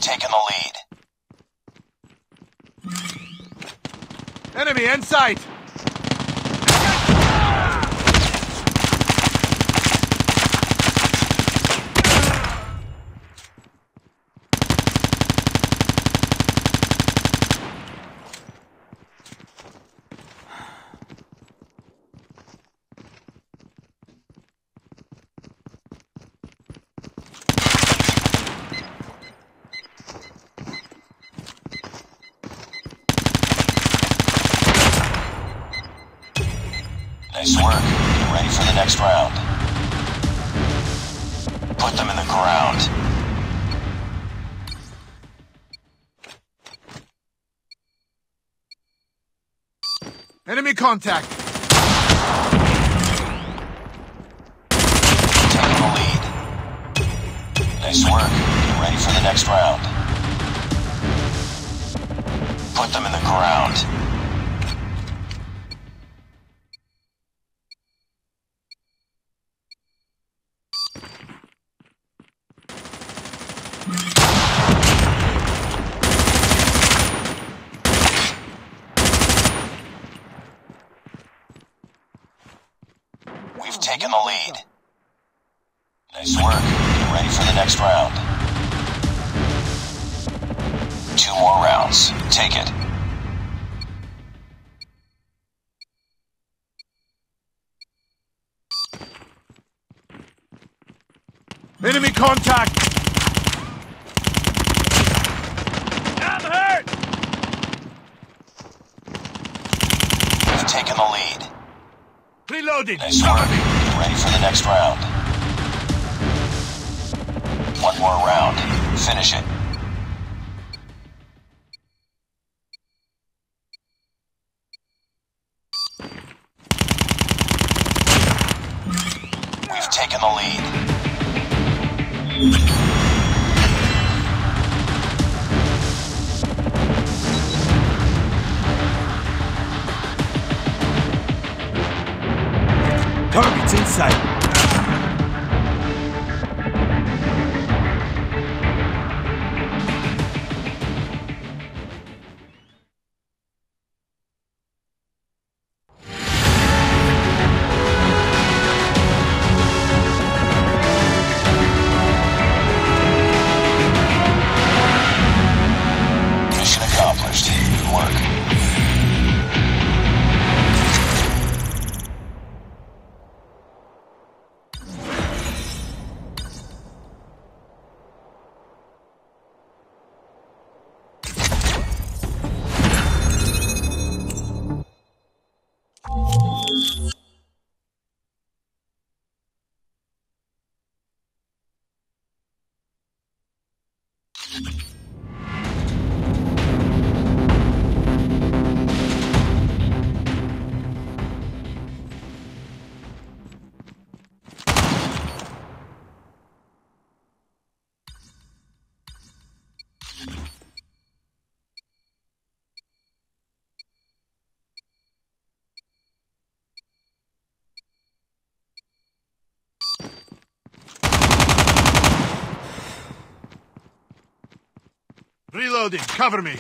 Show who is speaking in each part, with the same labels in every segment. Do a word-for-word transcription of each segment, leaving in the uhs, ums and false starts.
Speaker 1: taken the lead.
Speaker 2: Enemy in sight!
Speaker 1: Nice work. Get ready for the next round. Put them in the ground.
Speaker 2: Enemy contact!
Speaker 1: Taking the lead. Nice work. Get ready for the next round. Put them in the ground. We've taken the lead. Nice work. Get ready for the next round. Two more rounds. Take it.
Speaker 2: Enemy contact! I'm hurt!
Speaker 1: We've taken the lead.
Speaker 2: Reloading!
Speaker 1: Nice work. Get ready for the next round. One more round. Finish it. We've taken the lead.
Speaker 2: Target's in sight.
Speaker 1: Mission accomplished. Good work.
Speaker 2: Reloading, cover me!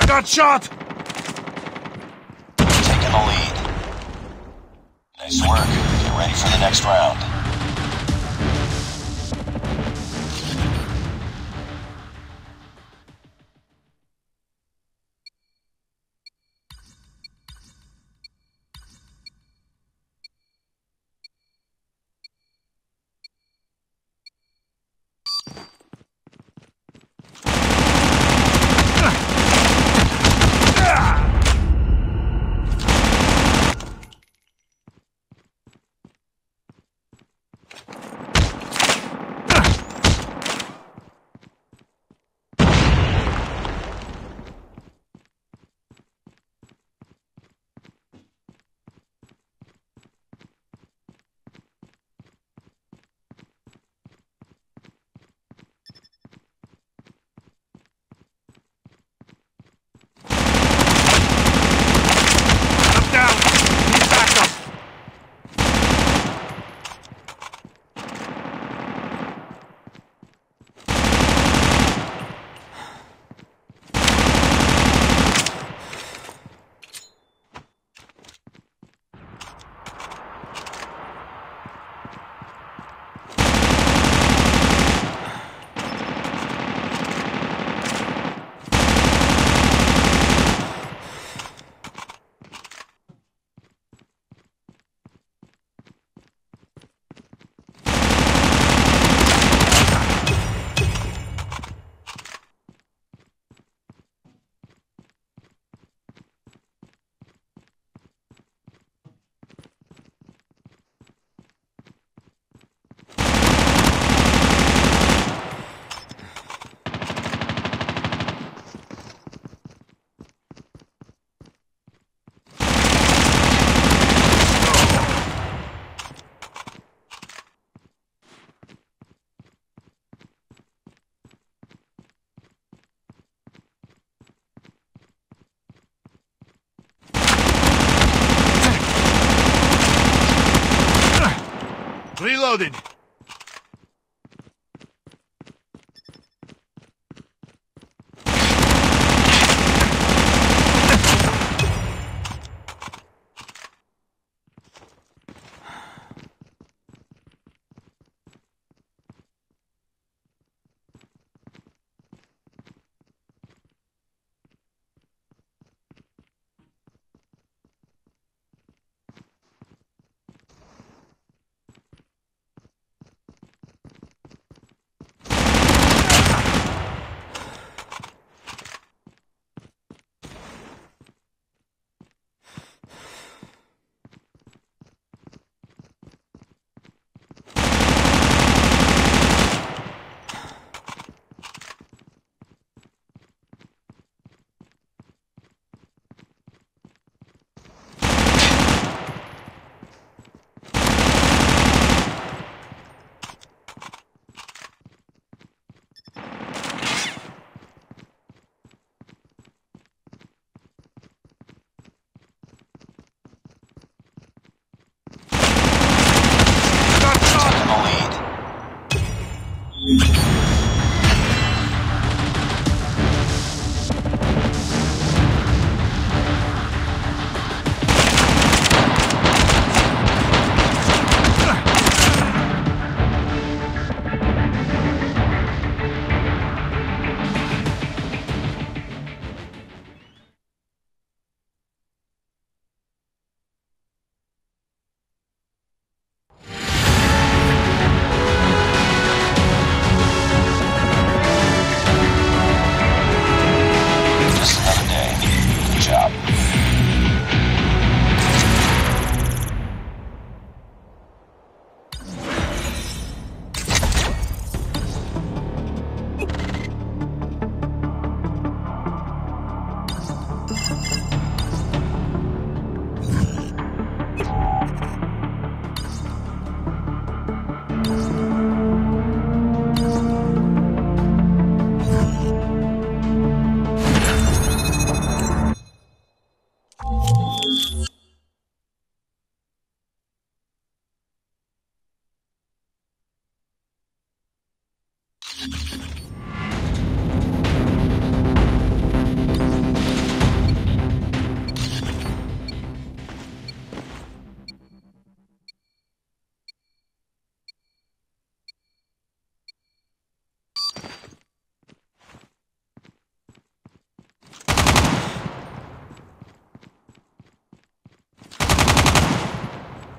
Speaker 2: Got shot!
Speaker 1: Taking the lead. Nice work. Get ready for the next round.
Speaker 2: I'm down! Need backup! Reloading!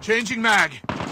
Speaker 2: Changing mag.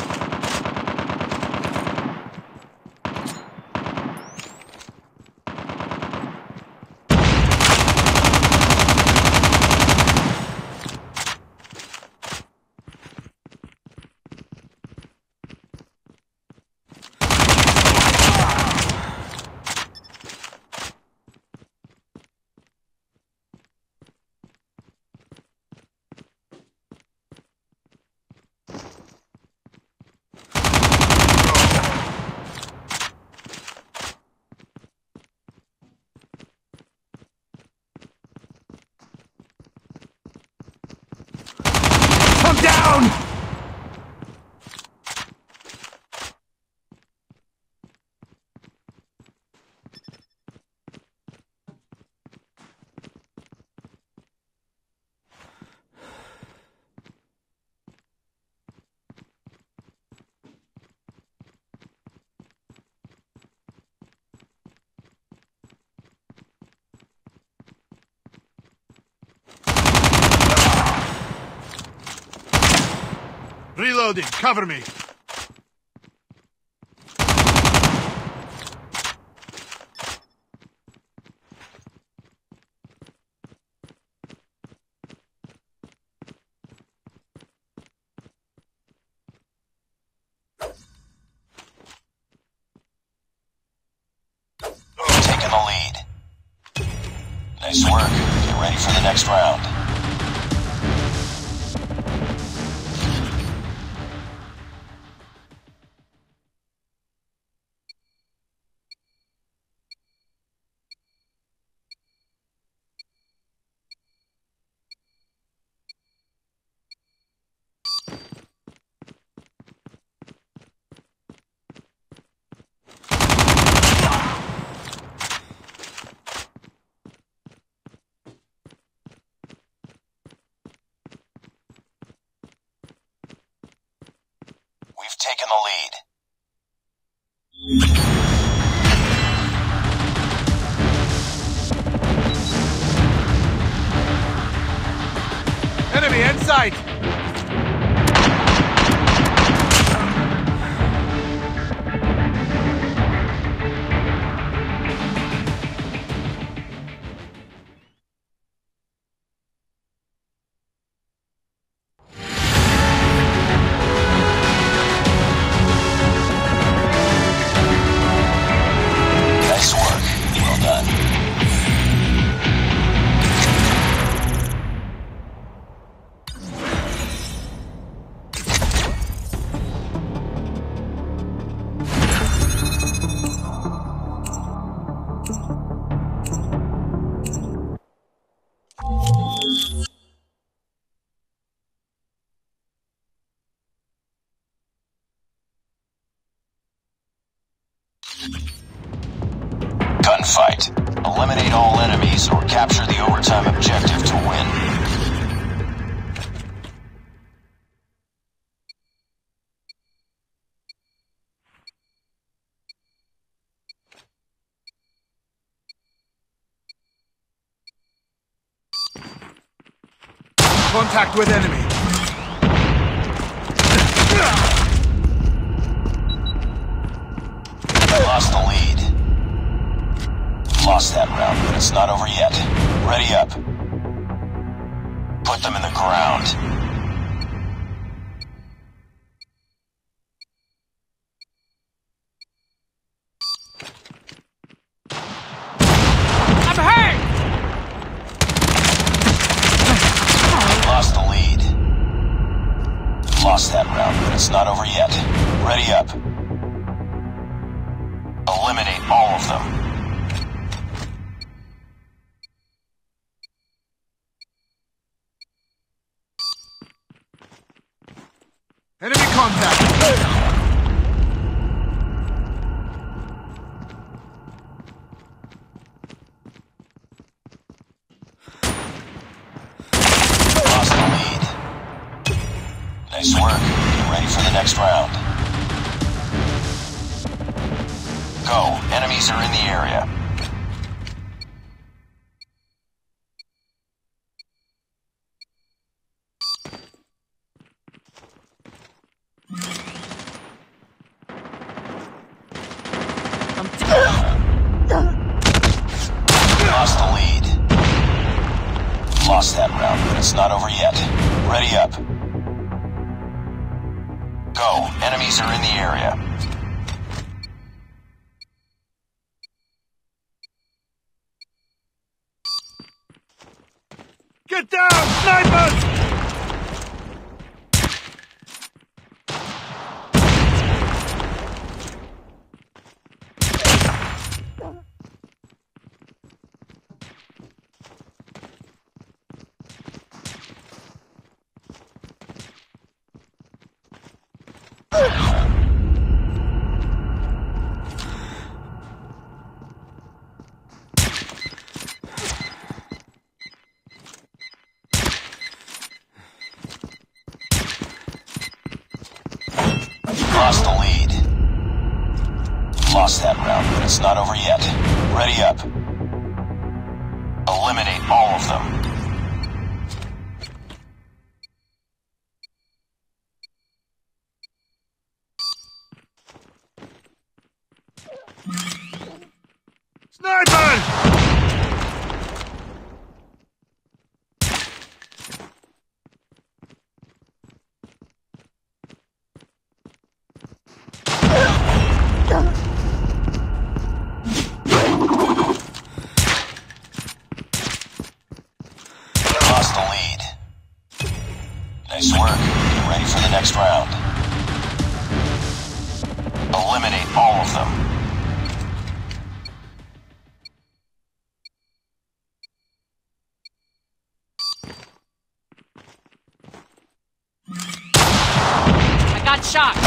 Speaker 2: I'm down! Reloading, cover me.
Speaker 1: Taking the lead. Nice work. Get ready for the next round. We've taken the lead.
Speaker 2: Enemy in sight!
Speaker 1: Nice work. Well done. Gunfight. Eliminate all enemies or capture the overtime objective to win.
Speaker 2: Contact with enemy.
Speaker 1: Lost the lead. Lost that round, but it's not over yet. Ready up. Put them in the ground.
Speaker 2: I'm hurt!
Speaker 1: Lost the lead. Lost that round, but it's not over yet. Ready up. Eliminate all of them.
Speaker 2: Enemy contact!
Speaker 1: Lost the lead. Nice work. Get ready for the next round. Go. Enemies are in the area. Lost that round, but it's not over yet. Ready up. Go. Enemies are in the area.
Speaker 2: Get down! Snipers!
Speaker 1: Lost the lead. Lost that round, but it's not over yet. Ready up. Eliminate all of them.
Speaker 2: Snipers!
Speaker 1: Lost the lead. Nice work. Get ready for the next round. Eliminate all of them.
Speaker 3: I got shot.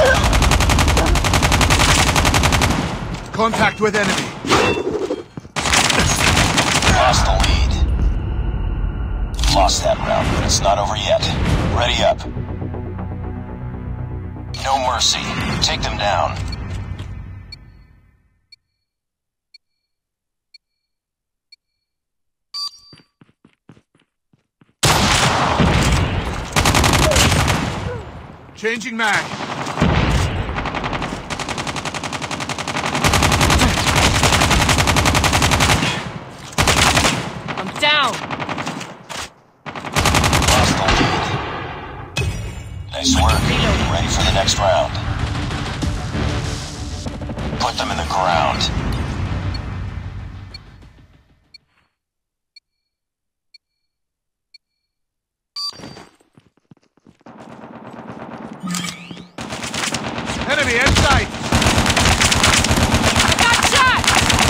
Speaker 2: Contact with enemy.
Speaker 1: Lost the lead. Lost that round, but it's not over yet. Ready up. No mercy. Take them down.
Speaker 2: Changing mag.
Speaker 3: I'm down.
Speaker 1: Lost the lead. Nice work. Get ready for the next round. Put them in the ground.
Speaker 2: Enemy in sight.
Speaker 3: I got shot.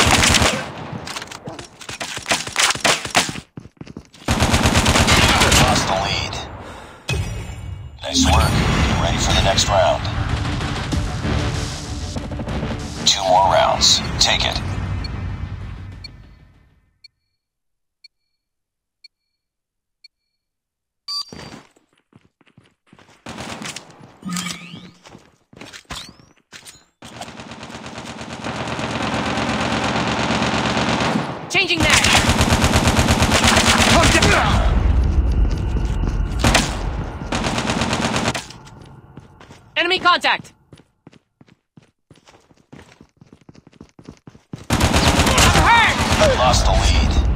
Speaker 1: Lost the lead. Nice work. Get ready for the next round. Two more rounds. Take it.
Speaker 3: Changing mag.
Speaker 2: Come down!
Speaker 3: Enemy contact. I'm hurt.
Speaker 1: Lost the lead.